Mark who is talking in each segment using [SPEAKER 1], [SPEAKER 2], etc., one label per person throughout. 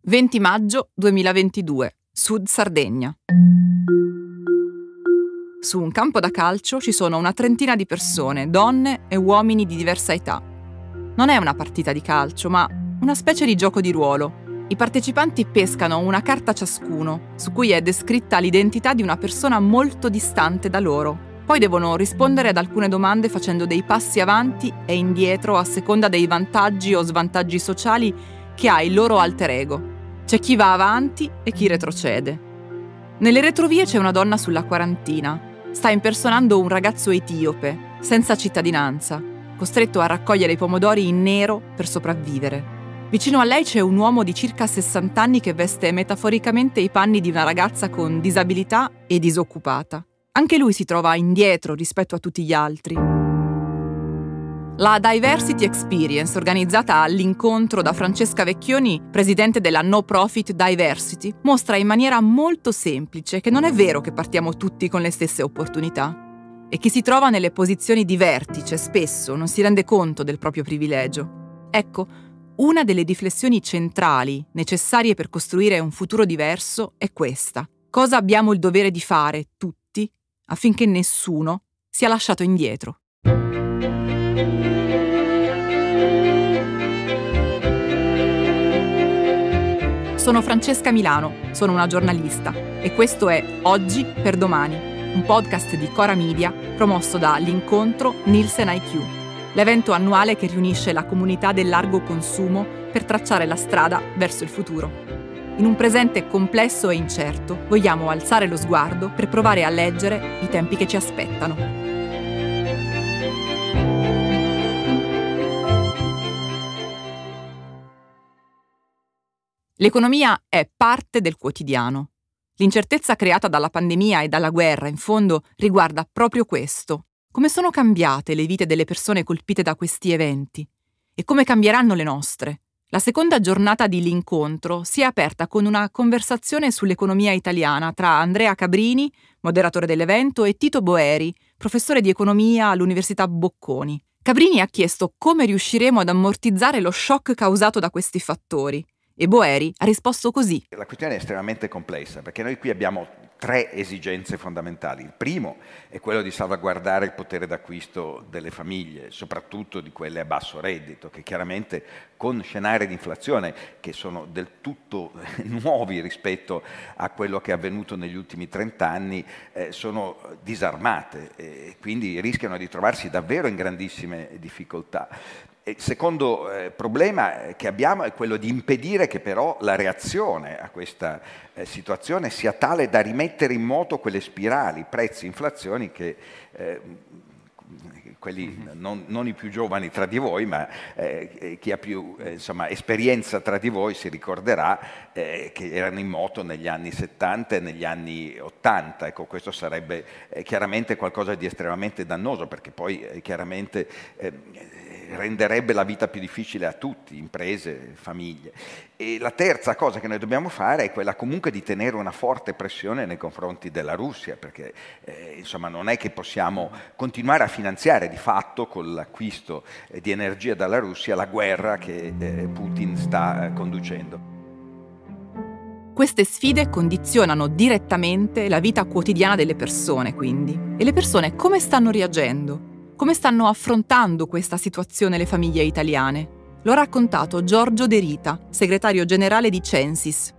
[SPEAKER 1] 20 maggio 2022, Sud Sardegna. Su un campo da calcio ci sono una trentina di persone, donne e uomini di diversa età. Non è una partita di calcio, ma una specie di gioco di ruolo. I partecipanti pescano una carta ciascuno, su cui è descritta l'identità di una persona molto distante da loro. Poi devono rispondere ad alcune domande facendo dei passi avanti e indietro a seconda dei vantaggi o svantaggi sociali che ha il loro alter ego. C'è chi va avanti e chi retrocede. Nelle retrovie c'è una donna sulla quarantina. Sta impersonando un ragazzo etiope, senza cittadinanza, costretto a raccogliere i pomodori in nero per sopravvivere. Vicino a lei c'è un uomo di circa 60 anni che veste metaforicamente i panni di una ragazza con disabilità e disoccupata. Anche lui si trova indietro rispetto a tutti gli altri. La Diversity Experience, organizzata all'incontro da Francesca Vecchioni, presidente della No Profit Diversity, mostra in maniera molto semplice che non è vero che partiamo tutti con le stesse opportunità e chi si trova nelle posizioni di vertice spesso non si rende conto del proprio privilegio. Ecco, una delle riflessioni centrali necessarie per costruire un futuro diverso è questa. Cosa abbiamo il dovere di fare tutti affinché nessuno sia lasciato indietro? Sono Francesca Milano, sono una giornalista e questo è Oggi per Domani, un podcast di Cora Media promosso da L'Incontro Nielsen IQ, l'evento annuale che riunisce la comunità del largo consumo per tracciare la strada verso il futuro. In un presente complesso e incerto, vogliamo alzare lo sguardo per provare a leggere i tempi che ci aspettano. L'economia è parte del quotidiano. L'incertezza creata dalla pandemia e dalla guerra, in fondo, riguarda proprio questo. Come sono cambiate le vite delle persone colpite da questi eventi? E come cambieranno le nostre? La seconda giornata di L'Incontro si è aperta con una conversazione sull'economia italiana tra Andrea Cabrini, moderatore dell'evento, e Tito Boeri, professore di economia all'Università Bocconi. Cabrini ha chiesto come riusciremo ad ammortizzare lo shock causato da questi fattori. E Boeri ha risposto così.
[SPEAKER 2] La questione è estremamente complessa perché noi qui abbiamo tre esigenze fondamentali. Il primo è quello di salvaguardare il potere d'acquisto delle famiglie, soprattutto di quelle a basso reddito, che chiaramente con scenari di inflazione che sono del tutto nuovi rispetto a quello che è avvenuto negli ultimi 30 anni, sono disarmate e quindi rischiano di trovarsi davvero in grandissime difficoltà. Il secondo problema che abbiamo è quello di impedire che però la reazione a questa situazione sia tale da rimettere in moto quelle spirali, prezzi, inflazioni che quelli non i più giovani tra di voi, ma chi ha più esperienza tra di voi si ricorderà che erano in moto negli anni 70 e negli anni 80. Ecco, questo sarebbe chiaramente qualcosa di estremamente dannoso perché poi chiaramente renderebbe la vita più difficile a tutti, imprese, famiglie. E la terza cosa che noi dobbiamo fare è quella comunque di tenere una forte pressione nei confronti della Russia, perché non è che possiamo continuare a finanziare di fatto con l'acquisto di energia dalla Russia la guerra che Putin sta conducendo.
[SPEAKER 1] Queste sfide condizionano direttamente la vita quotidiana delle persone, quindi. E le persone come stanno reagendo? Come stanno affrontando questa situazione le famiglie italiane? Lo ha raccontato Giorgio De Rita, segretario generale di Censis.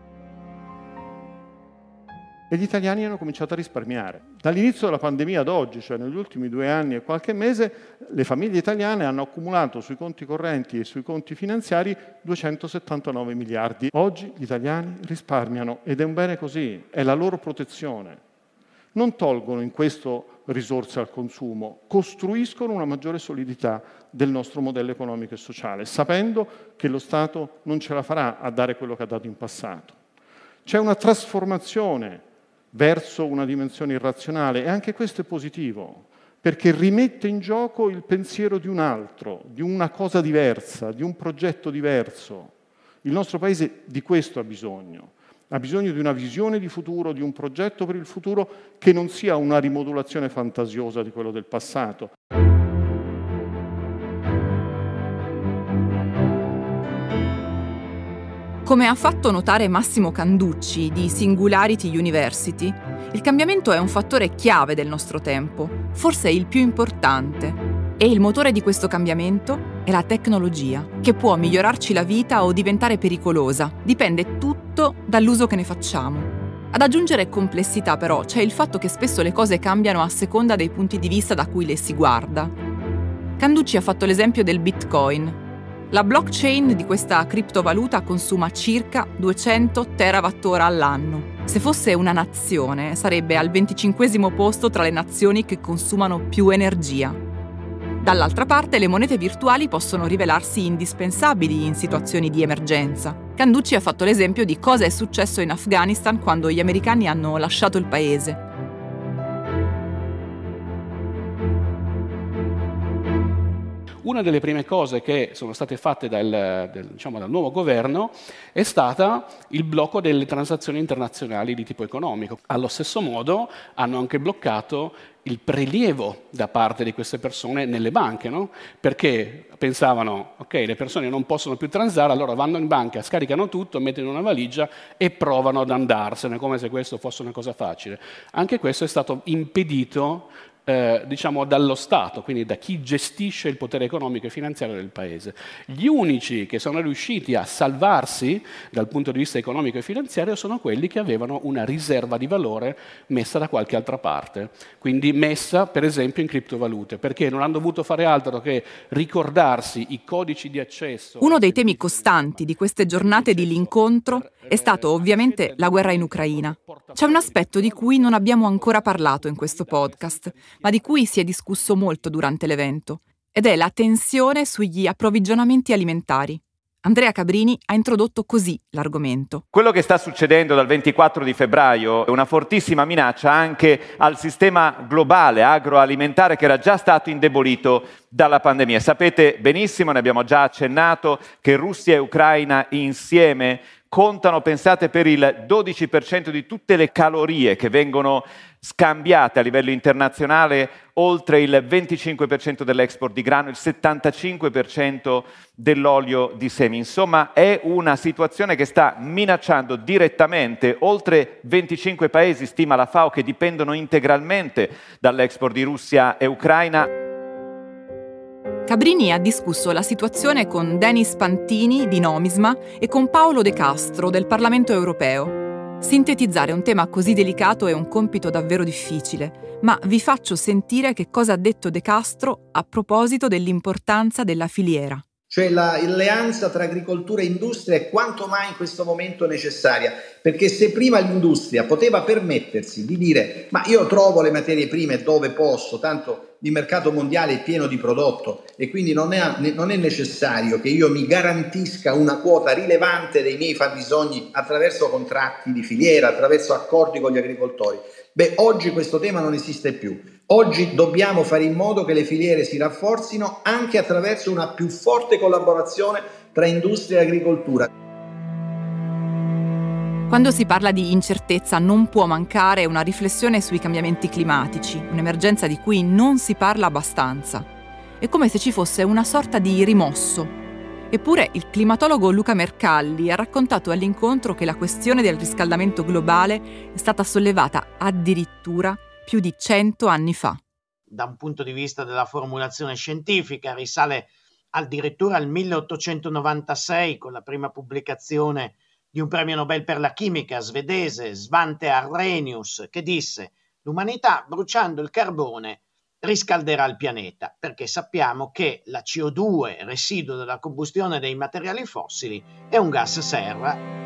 [SPEAKER 3] E gli italiani hanno cominciato a risparmiare. Dall'inizio della pandemia ad oggi, cioè negli ultimi 2 anni e qualche mese, le famiglie italiane hanno accumulato sui conti correnti e sui conti finanziari 279 miliardi. Oggi gli italiani risparmiano ed è un bene così, è la loro protezione. Non tolgono in questo risorse al consumo, costruiscono una maggiore solidità del nostro modello economico e sociale, sapendo che lo Stato non ce la farà a dare quello che ha dato in passato. C'è una trasformazione verso una dimensione irrazionale e anche questo è positivo, perché rimette in gioco il pensiero di un altro, di una cosa diversa, di un progetto diverso. Il nostro Paese di questo ha bisogno di una visione di futuro, di un progetto per il futuro che non sia una rimodulazione fantasiosa di quello del passato.
[SPEAKER 1] Come ha fatto notare Massimo Canducci di Singularity University, il cambiamento è un fattore chiave del nostro tempo, forse il più importante. E il motore di questo cambiamento è la tecnologia, che può migliorarci la vita o diventare pericolosa. Dipende tutto dall'uso che ne facciamo. Ad aggiungere complessità, però, c'è il fatto che spesso le cose cambiano a seconda dei punti di vista da cui le si guarda. Canducci ha fatto l'esempio del Bitcoin. La blockchain di questa criptovaluta consuma circa 200 terawattora all'anno. Se fosse una nazione, sarebbe al 25° posto tra le nazioni che consumano più energia. Dall'altra parte, le monete virtuali possono rivelarsi indispensabili in situazioni di emergenza. Canducci ha fatto l'esempio di cosa è successo in Afghanistan quando gli americani hanno lasciato il paese.
[SPEAKER 4] Una delle prime cose che sono state fatte dal nuovo governo è stata il blocco delle transazioni internazionali di tipo economico. Allo stesso modo hanno anche bloccato il prelievo da parte di queste persone nelle banche, no? Perché pensavano, ok, le persone non possono più transare, allora vanno in banca, scaricano tutto, mettono in una valigia e provano ad andarsene, come se questo fosse una cosa facile. Anche questo è stato impedito dallo Stato, quindi da chi gestisce il potere economico e finanziario del paese. Gli unici che sono riusciti a salvarsi dal punto di vista economico e finanziario sono quelli che avevano una riserva di valore messa da qualche altra parte, quindi messa per esempio in criptovalute, perché non hanno dovuto fare altro che ricordarsi i codici di accesso.
[SPEAKER 1] Uno dei temi costanti di queste giornate di l'incontro è stato ovviamente la guerra in Ucraina. C'è un aspetto di cui non abbiamo ancora parlato in questo podcast, ma di cui si è discusso molto durante l'evento, ed è la tensione sugli approvvigionamenti alimentari. Andrea Cabrini ha introdotto così l'argomento.
[SPEAKER 5] Quello che sta succedendo dal 24 di febbraio è una fortissima minaccia anche al sistema globale agroalimentare che era già stato indebolito dalla pandemia. Sapete benissimo, ne abbiamo già accennato, che Russia e Ucraina insieme contano, pensate, per il 12% di tutte le calorie che vengono scambiate a livello internazionale, oltre il 25% dell'export di grano, il 75% dell'olio di semi. Insomma, è una situazione che sta minacciando direttamente oltre 25 paesi, stima la FAO, che dipendono integralmente dall'export di Russia e Ucraina.
[SPEAKER 1] Cabrini ha discusso la situazione con Denis Pantini di Nomisma e con Paolo De Castro del Parlamento europeo. Sintetizzare un tema così delicato è un compito davvero difficile, ma vi faccio sentire che cosa ha detto De Castro a proposito dell'importanza della filiera.
[SPEAKER 6] Cioè l'alleanza tra agricoltura e industria è quanto mai in questo momento necessaria, perché se prima l'industria poteva permettersi di dire ma io trovo le materie prime dove posso, tanto il mercato mondiale è pieno di prodotto e quindi non è necessario che io mi garantisca una quota rilevante dei miei fabbisogni attraverso contratti di filiera, attraverso accordi con gli agricoltori. Beh, oggi questo tema non esiste più. Oggi dobbiamo fare in modo che le filiere si rafforzino anche attraverso una più forte collaborazione tra industria e agricoltura.
[SPEAKER 1] Quando si parla di incertezza non può mancare una riflessione sui cambiamenti climatici, un'emergenza di cui non si parla abbastanza. È come se ci fosse una sorta di rimosso. Eppure il climatologo Luca Mercalli ha raccontato all'incontro che la questione del riscaldamento globale è stata sollevata addirittura più di 100 anni fa.
[SPEAKER 7] Da un punto di vista della formulazione scientifica risale addirittura al 1896 con la prima pubblicazione di un premio Nobel per la chimica svedese, Svante Arrhenius, che disse: l'umanità bruciando il carbone riscalderà il pianeta, perché sappiamo che la CO2, residuo della combustione dei materiali fossili, è un gas serra.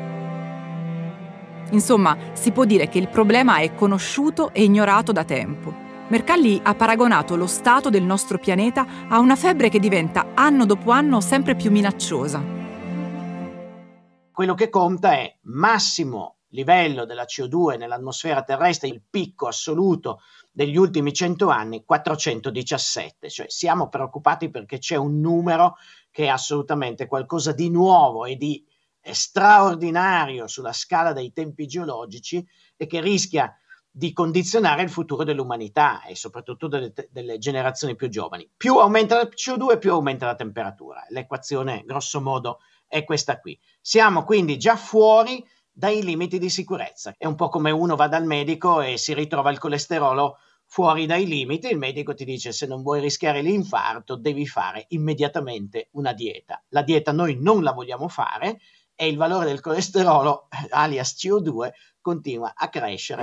[SPEAKER 1] Insomma, si può dire che il problema è conosciuto e ignorato da tempo. Mercalli ha paragonato lo stato del nostro pianeta a una febbre che diventa anno dopo anno sempre più minacciosa.
[SPEAKER 7] Quello che conta è massimo livello della CO2 nell'atmosfera terrestre, il picco assoluto degli ultimi 100 anni, 417. Cioè siamo preoccupati perché c'è un numero che è assolutamente qualcosa di nuovo e di straordinario sulla scala dei tempi geologici e che rischia di condizionare il futuro dell'umanità e soprattutto delle generazioni più giovani. Più aumenta la CO2, più aumenta la temperatura. L'equazione, grosso modo, è questa qui. Siamo quindi già fuori dai limiti di sicurezza. È un po' come uno va dal medico e si ritrova il colesterolo fuori dai limiti, il medico ti dice: se non vuoi rischiare l'infarto devi fare immediatamente una dieta. La dieta noi non la vogliamo fare e il valore del colesterolo, alias CO2, continua a crescere.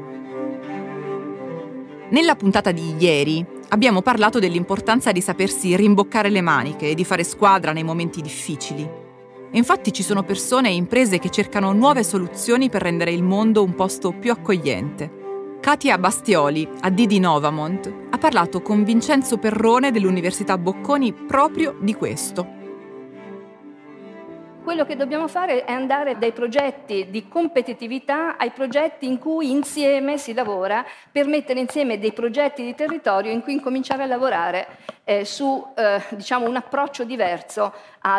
[SPEAKER 1] Nella puntata di ieri abbiamo parlato dell'importanza di sapersi rimboccare le maniche e di fare squadra nei momenti difficili. E infatti ci sono persone e imprese che cercano nuove soluzioni per rendere il mondo un posto più accogliente. Katia Bastioli, AD di Novamont, ha parlato con Vincenzo Perrone dell'Università Bocconi proprio di questo.
[SPEAKER 8] Quello che dobbiamo fare è andare dai progetti di competitività ai progetti in cui insieme si lavora per mettere insieme dei progetti di territorio in cui incominciare a lavorare su un approccio diverso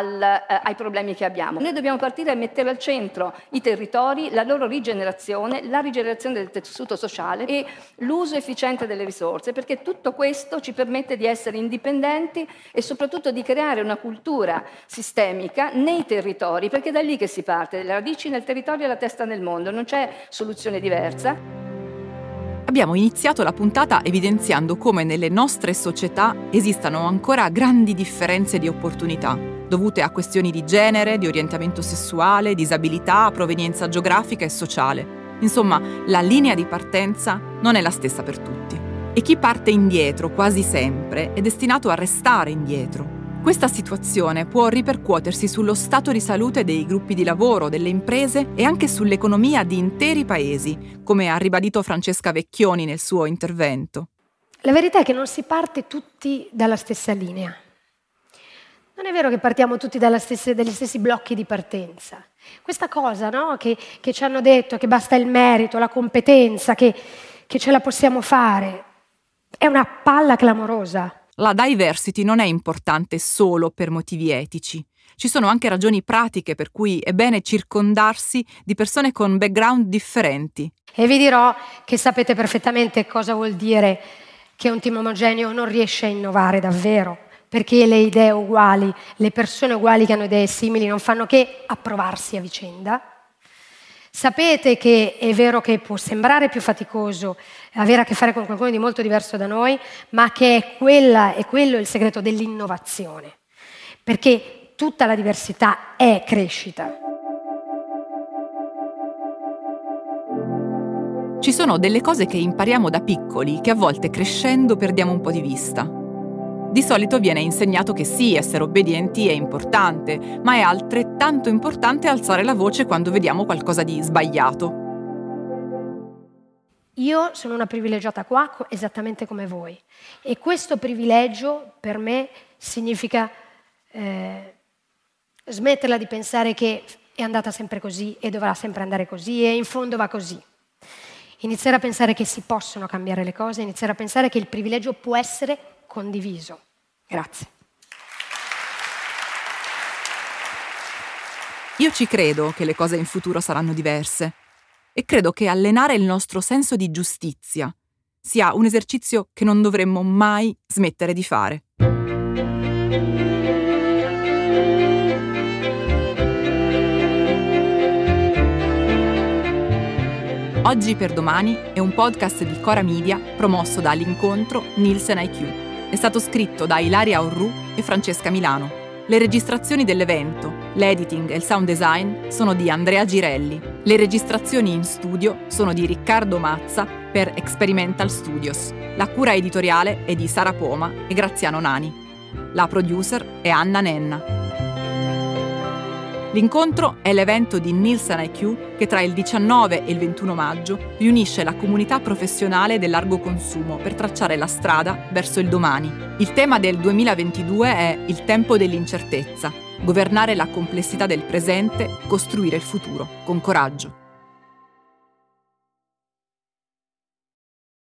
[SPEAKER 8] ai problemi che abbiamo. Noi dobbiamo partire e mettere al centro i territori, la loro rigenerazione, la rigenerazione del tessuto sociale e l'uso efficiente delle risorse, perché tutto questo ci permette di essere indipendenti e soprattutto di creare una cultura sistemica nei territori, perché è da lì che si parte, le radici nel territorio e la testa nel mondo, non c'è soluzione diversa.
[SPEAKER 1] Abbiamo iniziato la puntata evidenziando come nelle nostre società esistano ancora grandi differenze di opportunità, dovute a questioni di genere, di orientamento sessuale, disabilità, provenienza geografica e sociale. Insomma, la linea di partenza non è la stessa per tutti. E chi parte indietro quasi sempre è destinato a restare indietro. Questa situazione può ripercuotersi sullo stato di salute dei gruppi di lavoro, delle imprese e anche sull'economia di interi paesi, come ha ribadito Francesca Vecchioni nel suo intervento.
[SPEAKER 9] La verità è che non si parte tutti dalla stessa linea. Non è vero che partiamo tutti dagli stessi blocchi di partenza. Questa cosa, no, che ci hanno detto che basta il merito, la competenza, che ce la possiamo fare, è una palla clamorosa.
[SPEAKER 1] La diversity non è importante solo per motivi etici. Ci sono anche ragioni pratiche per cui è bene circondarsi di persone con background differenti.
[SPEAKER 9] E vi dirò che sapete perfettamente cosa vuol dire che un team omogeneo non riesce a innovare davvero, perché le idee uguali, le persone uguali che hanno idee simili non fanno che approvarsi a vicenda. Sapete che è vero che può sembrare più faticoso avere a che fare con qualcuno di molto diverso da noi, ma che è quello il segreto dell'innovazione, perché tutta la diversità è crescita.
[SPEAKER 1] Ci sono delle cose che impariamo da piccoli che a volte crescendo perdiamo un po' di vista. Di solito viene insegnato che sì, essere obbedienti è importante, ma è altrettanto importante alzare la voce quando vediamo qualcosa di sbagliato.
[SPEAKER 9] Io sono una privilegiata qua, esattamente come voi. E questo privilegio per me significa smetterla di pensare che è andata sempre così e dovrà sempre andare così e in fondo va così. Iniziare a pensare che si possono cambiare le cose, iniziare a pensare che il privilegio può essere condiviso. Grazie.
[SPEAKER 1] Io ci credo che le cose in futuro saranno diverse e credo che allenare il nostro senso di giustizia sia un esercizio che non dovremmo mai smettere di fare. Oggi per domani è un podcast di Cora Media promosso da L'Incontro Nielsen IQ. È stato scritto da Ilaria Orru e Francesca Milano. Le registrazioni dell'evento, l'editing e il sound design sono di Andrea Girelli. Le registrazioni in studio sono di Riccardo Mazza per Experimental Studios. La cura editoriale è di Sara Poma e Graziano Nani. La producer è Anna Nenna. L'Incontro è l'evento di Nielsen IQ che tra il 19 e il 21 maggio riunisce la comunità professionale del largo consumo per tracciare la strada verso il domani. Il tema del 2022 è il tempo dell'incertezza, governare la complessità del presente, costruire il futuro con coraggio.